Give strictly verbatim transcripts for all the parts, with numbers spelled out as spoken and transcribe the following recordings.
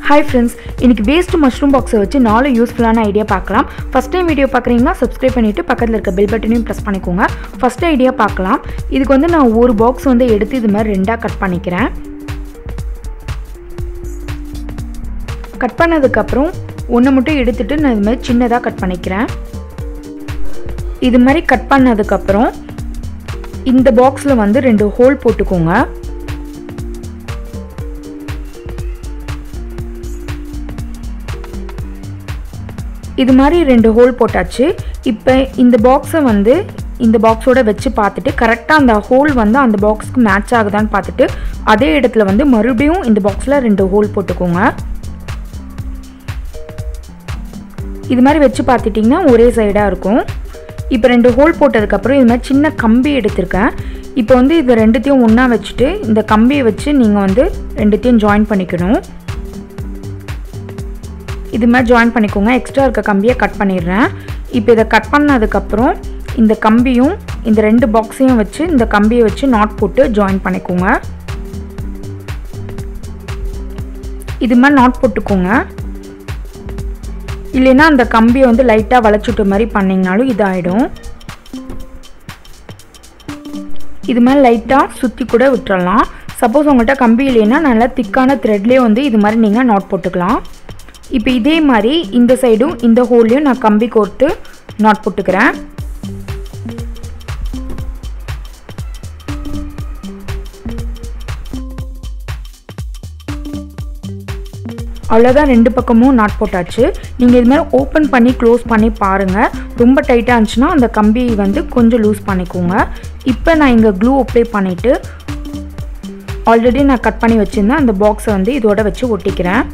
Hi friends, இன்னைக்கு waste mushroom box வச்சு நாலு யூஸ்ஃபுல்லான ஐடியா பார்க்கலாம். First time வீடியோ பார்க்கறீங்கன்னா subscribe பண்ணிட்டு பக்கத்துல இருக்க bell button-ஐயும் press பண்ணிக்கோங்க. First ஐடியா பார்க்கலாம். இதுக்கு வந்து நான் ஒரு box வந்து எடுத்து இது மாதிரி ரெண்டா கட் பண்ணிக்கிறேன். கட் பண்ணதுக்கு அப்புறம் ஒண்ணு மட்டும் எடுத்துட்டு நான் இது மாதிரி சின்னதா கட் பண்ணிக்கிறேன். இது மாதிரி கட் பண்ணதுக்கு அப்புறம் இந்த பாக்ஸ்ல வந்து ரெண்டு ஹோல் போட்டுக்கோங்க. இது மாதிரி ரெண்டு ஹோல் போட்டாச்சு. இப்போ இந்த பாக்ஸை வந்து இந்த பாக்ஸோட வச்சு பார்த்துட்டு கரெக்டாக அந்த ஹோல் வந்து அந்த பாக்ஸ்க்கு மேட்ச் ஆகுதான்னு பார்த்துட்டு அதே இடத்துல வந்து மறுபடியும் இந்த பாக்ஸில் ரெண்டு ஹோல் போட்டுக்கோங்க. இது மாதிரி வச்சு பார்த்துட்டிங்கன்னா ஒரே சைடாக இருக்கும். இப்போ ரெண்டு ஹோல் போட்டதுக்கப்புறம் இது மாதிரி சின்ன கம்பி எடுத்திருக்கேன். இப்போ வந்து இது ரெண்டுத்தையும் ஒன்றா வச்சுட்டு இந்த கம்பியை வச்சு நீங்கள் வந்து ரெண்டுத்தையும் ஜாயின் பண்ணிக்கணும். இது மாதிரி ஜாயின் பண்ணிக்கோங்க. எக்ஸ்ட்ரா இருக்க கம்பியை கட் பண்ணிடுறேன். இப்போ இதை கட் பண்ணதுக்கப்புறம் இந்த கம்பியும் இந்த ரெண்டு பாக்ஸையும் வச்சு இந்த கம்பியை வச்சு நாட் போட்டு ஜாயின் பண்ணிக்கோங்க. இது மாதிரி நாட் போட்டுக்கோங்க. இல்லைன்னா அந்த கம்பியை வந்து லைட்டாக வளைச்சுட்டு மாதிரி பண்ணிங்கனாலும் இதாகிடும். இது மாதிரி லைட்டாக சுற்றி கூட விட்டுறலாம். சப்போஸ் உங்கள்கிட்ட கம்பி இல்லைன்னா நல்லா திக்கான த்ரெட்லேயே வந்து இது மாதிரி நீங்கள் நாட் போட்டுக்கலாம். இப்போ இதே மாதிரி இந்த சைடும் இந்த ஹோல்லையும் நான் கம்பி கோர்த்து நாட் போட்டுக்கிறேன். அவ்வளோதான், ரெண்டு பக்கமும் நாட் போட்டாச்சு. நீங்கள் இது மாதிரி ஓப்பன் பண்ணி க்ளோஸ் பண்ணி பாருங்கள். ரொம்ப டைட்டாக இருந்துச்சுன்னா அந்த கம்பி வந்து கொஞ்சம் லூஸ் பண்ணிக்கோங்க. இப்போ நான் இங்கே க்ளூ அப்ளை பண்ணிவிட்டு ஆல்ரெடி நான் கட் பண்ணி வச்சுருந்தேன் அந்த பாக்ஸை வந்து இதோட வச்சு ஒட்டிக்கிறேன்.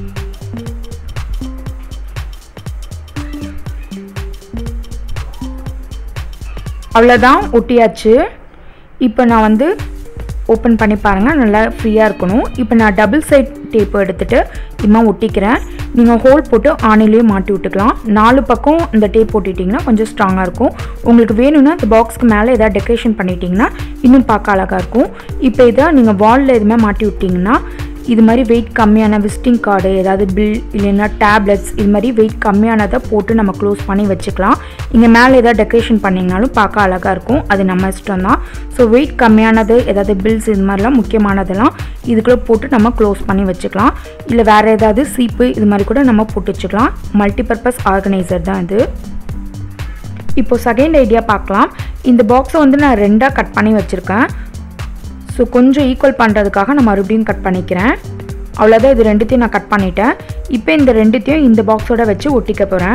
அவ்வளோதான், ஒட்டியாச்சு. இப்போ நான் வந்து ஓப்பன் பண்ணி பாருங்கள், நல்லா ஃப்ரீயாக இருக்கணும். இப்போ நான் டபுள் சைட் டேப்பு எடுத்துகிட்டு இன்னும் ஒட்டிக்கிறேன். நீங்கள் ஹோல் போட்டு ஆணிலேயே மாட்டி விட்டுக்கலாம். நாலு பக்கம் இந்த டேப் போட்டுட்டிங்கன்னா கொஞ்சம் ஸ்ட்ராங்காக இருக்கும். உங்களுக்கு வேணும்னா இந்த பாக்ஸ்க்கு மேலே எதாவது டெக்கரேஷன் பண்ணிட்டீங்கன்னா இன்னும் பார்க்க அழகாக இருக்கும். இப்போ இதை நீங்கள் வாலில் எதுவுமே மாட்டி விட்டிங்கன்னா இது மாதிரி வெயிட் கம்மியான விசிட்டிங் கார்டு, ஏதாவது பில் இல்லைன்னா டேப்லெட்ஸ், இது மாதிரி வெயிட் கம்மியானதை போட்டு நம்ம க்ளோஸ் பண்ணி வச்சுக்கலாம். இங்கே மேலே எதாவது டெக்கரேஷன் பண்ணிங்கனாலும் பார்க்க அழகாக இருக்கும். அது நம்ம இஷ்டம் தான். ஸோ வெயிட் கம்மியானது ஏதாவது பில்ஸ் இது மாதிரிலாம் முக்கியமானதெல்லாம் இதுக்குள்ளே போட்டு நம்ம க்ளோஸ் பண்ணி வச்சுக்கலாம். இல்லை வேறு ஏதாவது சீப்பு இது மாதிரி கூட நம்ம போட்டு வச்சுக்கலாம். மல்டிபர்பஸ் ஆர்கனைசர் தான் இது. இப்போ செகண்ட் ஐடியா பார்க்கலாம். இந்த பாக்ஸை வந்து நான் ரெண்டாக கட் பண்ணி வச்சுருக்கேன். ஸோ கொஞ்சம் ஈக்குவல் பண்ணுறதுக்காக நான் மறுபடியும் கட் பண்ணிக்கிறேன். அவ்வளோதான், இது ரெண்டுத்தையும் நான் கட் பண்ணிட்டேன். இப்போ இந்த ரெண்டுத்தையும் இந்த பாக்ஸோட வச்சு ஒட்டிக்க போகிறேன்.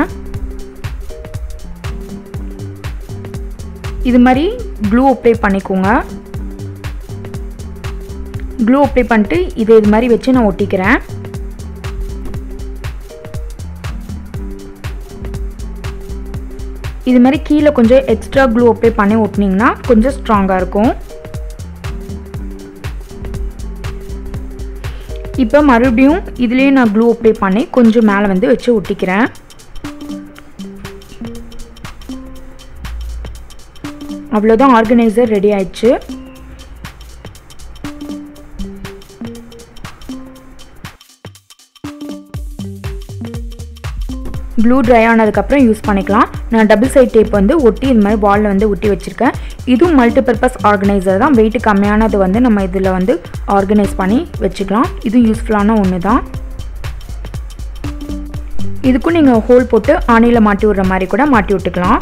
இது மாதிரி க்ளூ அப்ளை பண்ணிக்கோங்க. க்ளூ அப்ளை பண்ணிட்டு இதை இது மாதிரி வச்சு நான் ஒட்டிக்கிறேன். இது மாதிரி கீழே கொஞ்சம் எக்ஸ்ட்ரா க்ளூ அப்ளை பண்ணி ஒட்டினீங்கன்னா கொஞ்சம் ஸ்ட்ராங்காக இருக்கும். இப்போ மறுபடியும் இதுலேயே நான் க்ளூ அப்ளை பண்ணி கொஞ்சம் மேலே வந்து வச்சு ஒட்டிக்கிறேன். அவ்வளோதான், ஆர்கனைசர் ரெடி ஆயிடுச்சு. க்ளூ ட்ரை ஆனதுக்கப்புறம் யூஸ் பண்ணிக்கலாம். நான் டபுள் சைட் டேப் வந்து ஒட்டி இது மாதிரி வாலில் வந்து ஒட்டி வச்சுருக்கேன். இதுவும் மல்டிபர்பஸ் ஆர்கனைசர் தான். வெயிட்டு கம்மியானது வந்து நம்ம இதில் வந்து ஆர்கனைஸ் பண்ணி வச்சுக்கலாம். இதுவும் யூஸ்ஃபுல்லான ஒன்று தான். இதுக்கும் நீங்கள் ஹோல் போட்டு ஆணியில் மாட்டி விடுற மாதிரி கூட மாட்டி விட்டுக்கலாம்.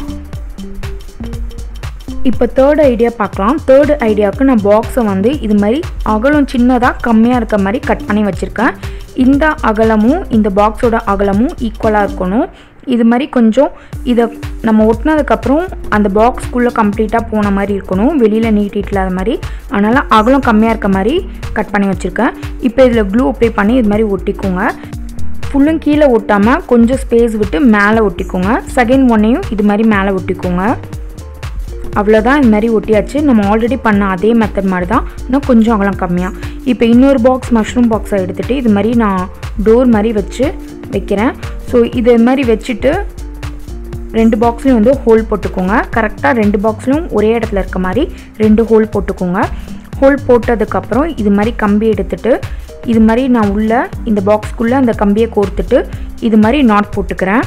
இப்போ தேர்ட் ஐடியா பார்க்கலாம். தேர்ட் ஐடியாவுக்கு நான் பாக்ஸை வந்து இது மாதிரி அகலம் சின்னதாக கம்மியாக இருக்க மாதிரி கட் பண்ணி வச்சுருக்கேன். இந்த அகலமும் இந்த பாக்ஸோட அகலமும் ஈக்குவலாக இருக்கணும். இது மாதிரி கொஞ்சம் இதை நம்ம ஒட்டினதுக்கப்புறம் அந்த பாக்ஸ்க்குள்ளே கம்ப்ளீட்டாக போன மாதிரி இருக்கணும், வெளியில் நீட்டிட்டு இல்லாத மாதிரி. அதனால் அகலம் கம்மியாக இருக்க மாதிரி கட் பண்ணி வச்சுருக்கேன். இப்போ இதில் க்ளூ அப்ளை பண்ணி இது மாதிரி ஒட்டிக்கோங்க. ஃபுல்லும் கீழே ஒட்டாமல் கொஞ்சம் ஸ்பேஸ் விட்டு மேலே ஒட்டிக்கோங்க. செகண்ட் ஒன்னையும் இது மாதிரி மேலே ஒட்டிக்கோங்க. அவ்வளோதான், இது மாதிரி ஒட்டியாச்சு. நம்ம ஆல்ரெடி பண்ண அதே மெத்தட் மாதிரி தான், இன்னும் கொஞ்சம் அகலம் கம்மியாக. இப்போ இன்னொரு பாக்ஸ் மஷ்ரூம் பாக்ஸை எடுத்துகிட்டு இது மாதிரி நான் டோர் மாதிரி வச்சு வைக்கிறேன். ஸோ இது மாதிரி வச்சுட்டு ரெண்டு பாக்ஸ்லையும் வந்து ஹோல் போட்டுக்கோங்க. கரெக்டாக ரெண்டு பாக்ஸ்லையும் ஒரே இடத்துல இருக்க மாதிரி ரெண்டு ஹோல் போட்டுக்கோங்க. ஹோல் போட்டதுக்கப்புறம் இது மாதிரி கம்பி எடுத்துகிட்டு இது மாதிரி நான் உள்ள இந்த பாக்ஸ்க்குள்ளே அந்த கம்பியை கோர்த்துட்டு இது மாதிரி நாட் போட்டுக்கிறேன்.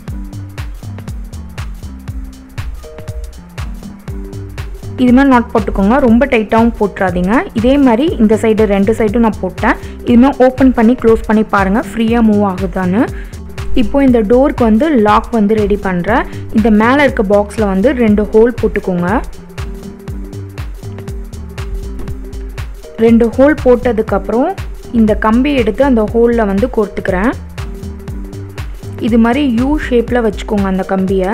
இது மாதிரி நாட் போட்டுக்கோங்க, ரொம்ப டைட்டாகவும் போட்டுறாதீங்க. இதே மாதிரி இந்த சைடு ரெண்டு சைடும் நான் போட்டேன். இதுமாதிரி ஓப்பன் பண்ணி க்ளோஸ் பண்ணி பாருங்கள் ஃப்ரீயாக மூவ் ஆகுதான்னு. இப்போது இந்த டோருக்கு வந்து லாக் வந்து ரெடி பண்ணுறேன். இந்த மேலே இருக்க பாக்ஸில் வந்து ரெண்டு ஹோல் போட்டுக்கோங்க. ரெண்டு ஹோல் போட்டதுக்கப்புறம் இந்த கம்பி எடுத்து அந்த ஹோலில் வந்து கோர்த்துக்கிறேன். இது மாதிரி யூ ஷேப்பில் வச்சுக்கோங்க. அந்த கம்பியை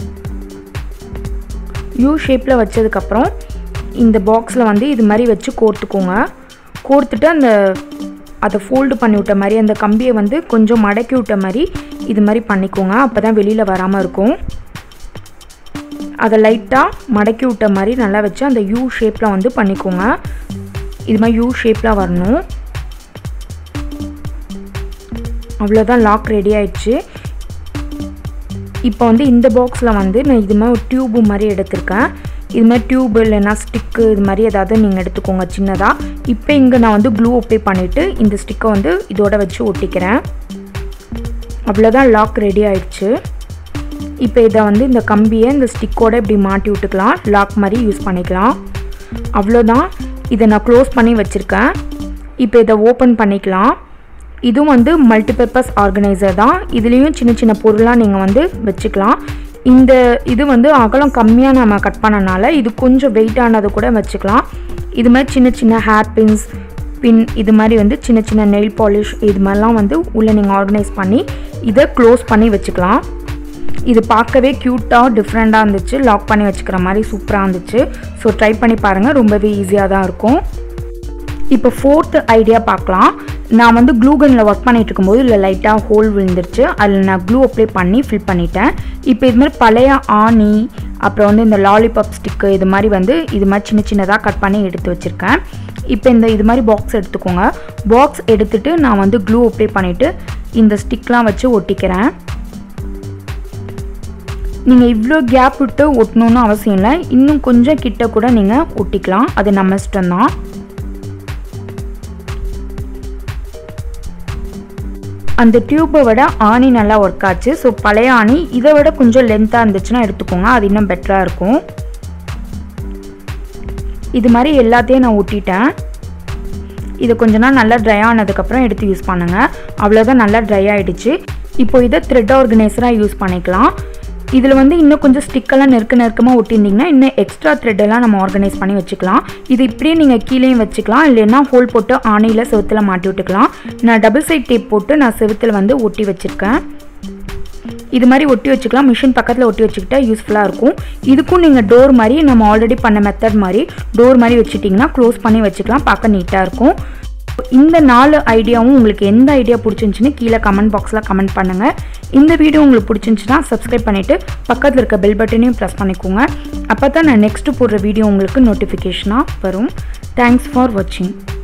யூ ஷேப்பில் வச்சதுக்கப்புறம் இந்த பாக்ஸில் வந்து இது மாதிரி வச்சு கோர்த்துக்கோங்க. கோர்த்துட்டு அந்த அதை ஃபோல்டு பண்ணி விட்ட மாதிரி அந்த கம்பியை வந்து கொஞ்சம் மடக்கி விட்ட மாதிரி இது மாதிரி பண்ணிக்கோங்க. அப்போ தான் வெளியில் வராமல் இருக்கும். அதை லைட்டாக மடக்கி விட்ட மாதிரி நல்லா வச்சு அந்த யூ ஷேப்பில் வந்து பண்ணிக்கோங்க. இது மாதிரி யூ ஷேப்பில் வரணும். அவ்வளோதான், லாக் ரெடி ஆயிடுச்சு. இப்போ வந்து இந்த பாக்ஸில் வந்து நான் இது மாதிரி ஒரு டியூபு மாதிரி எடுத்திருக்கேன். இது மாதிரி டியூபு இல்லைன்னா ஸ்டிக்கு இது மாதிரி ஏதாவது நீங்கள் எடுத்துக்கோங்க சின்னதாக. இப்போ இங்கே நான் வந்து க்ளூ அப்ளை பண்ணிவிட்டு இந்த ஸ்டிக்கை வந்து இதோட வச்சு ஒட்டிக்கிறேன். அவ்வளோதான், லாக் ரெடி ஆயிடுச்சு. இப்போ இதை வந்து இந்த கம்பியை இந்த ஸ்டிக்கோடு இப்படி மாட்டி விட்டுக்கலாம். லாக் மாதிரி யூஸ் பண்ணிக்கலாம். அவ்வளோதான், இதை நான் க்ளோஸ் பண்ணி வச்சுருக்கேன். இப்போ இதை ஓப்பன் பண்ணிக்கலாம். இதுவும் வந்து மல்டிபர்பஸ் ஆர்கனைசர் தான். இதுலேயும் சின்ன சின்ன பொருளாக நீங்கள் வந்து வச்சுக்கலாம். இந்த இது வந்து அகலம் கம்மியாக நம்ம கட் பண்ணனால இது கொஞ்சம் வெயிட்டானது கூட வச்சுக்கலாம். இது மாதிரி சின்ன சின்ன ஹேர் பின்ஸ் பின் இது மாதிரி வந்து சின்ன சின்ன நெயில் பாலிஷ் இது மாதிரிலாம் வந்து உள்ளே நீங்கள் ஆர்கனைஸ் பண்ணி இதை க்ளோஸ் பண்ணி வச்சுக்கலாம். இது பார்க்கவே க்யூட்டாக டிஃப்ரெண்ட்டாக இருந்துச்சு. லாக் பண்ணி வச்சுக்கிற மாதிரி சூப்பராக இருந்துச்சு. ஸோ ட்ரை பண்ணி பாருங்கள், ரொம்பவே ஈஸியாக தான் இருக்கும். இப்போ ஃபோர்த்து ஐடியா பார்க்கலாம். நான் வந்து க்ளூ கன்னில் ஒர்க் பண்ணிகிட்டு இருக்கும்போது இல்லை லைட்டாக ஹோல் விழுந்துருச்சு. அதில் நான் க்ளூ அப்ளை பண்ணி ஃபில் பண்ணிட்டேன். இப்போ இது மாதிரி பழைய ஆணி அப்புறம் வந்து இந்த லாலிபாப் ஸ்டிக்கு இது மாதிரி வந்து இது மாதிரி சின்ன சின்னதாக கட் பண்ணி எடுத்து வச்சுருக்கேன். இப்போ இந்த இது மாதிரி பாக்ஸ் எடுத்துக்கோங்க. பாக்ஸ் எடுத்துகிட்டு நான் வந்து க்ளூ அப்ளை பண்ணிவிட்டு இந்த ஸ்டிக்லாம் வச்சு ஒட்டிக்கிறேன். நீங்கள் இவ்வளோ கேப் விட்டு ஒட்டணுன்னு அவசியம் இல்லை. இன்னும் கொஞ்சம் கிட்ட கூட நீங்கள் ஒட்டிக்கலாம். அது நம்ம இஷ்டம்தான். அந்த டியூப்பை விட ஆணி நல்லா ஒர்க் ஆச்சு. ஸோ பழைய ஆணி இதை விட கொஞ்சம் லென்த்தாக இருந்துச்சுன்னா எடுத்துக்கோங்க, அது இன்னும் பெட்டராக இருக்கும். இது மாதிரி எல்லாத்தையும் நான் ஒட்டிட்டேன். இதை கொஞ்ச நாள் நல்லா ட்ரை ஆனதுக்கப்புறம் எடுத்து யூஸ் பண்ணுங்கள். அவ்வளோதான், நல்லா ட்ரை ஆகிடுச்சு. இப்போ இதை த்ரெட் ஆர்கனைசராக யூஸ் பண்ணிக்கலாம். இதில் வந்து இன்னும் கொஞ்சம் ஸ்டிக்கெல்லாம் நெருக்க நெருக்கமாக ஒட்டியிருந்தீங்கன்னா இன்னும் எக்ஸ்ட்ரா த்ரெட்டெல்லாம் நம்ம ஆர்கனைஸ் பண்ணி வச்சுக்கலாம். இது இப்படியே நீங்கள் கீழேயும் வச்சுக்கலாம், இல்லைன்னா ஹோல் போட்டு ஆணியில் செவுத்தில் மாட்டி விட்டுக்கலாம். நான் டபுள் சைட் டேப் போட்டு நான் செவுத்தில் வந்து ஒட்டி வச்சுருக்கேன். இது மாதிரி ஒட்டி வச்சுக்கலாம். மிஷின் பக்கத்தில் ஒட்டி வச்சுக்கிட்டா யூஸ்ஃபுல்லாக இருக்கும். இதுக்கும் நீங்கள் டோர் மாதிரி நம்ம ஆல்ரெடி பண்ண மெத்தட் மாதிரி டோர் மாதிரி வச்சுட்டிங்கன்னா க்ளோஸ் பண்ணி வச்சுக்கலாம். பார்க்க நீட்டாக இருக்கும். இந்த நாலு ஐடியாவும் உங்களுக்கு எந்த ஐடியா பிடிச்சிருந்துச்சுன்னு கீழே கமெண்ட் பாக்ஸில் கமெண்ட் பண்ணுங்கள். இந்த வீடியோ உங்களுக்கு பிடிச்சிருந்துச்சுன்னா சப்ஸ்கிரைப் பண்ணிவிட்டு பக்கத்தில் இருக்க பெல் பட்டனையும் ப்ரெஸ் பண்ணிக்கோங்க. அப்போ தான் நான் நெக்ஸ்ட்டு போடுற வீடியோ உங்களுக்கு நோட்டிஃபிகேஷனாக வரும். தேங்க்ஸ் ஃபார் வாட்சிங்.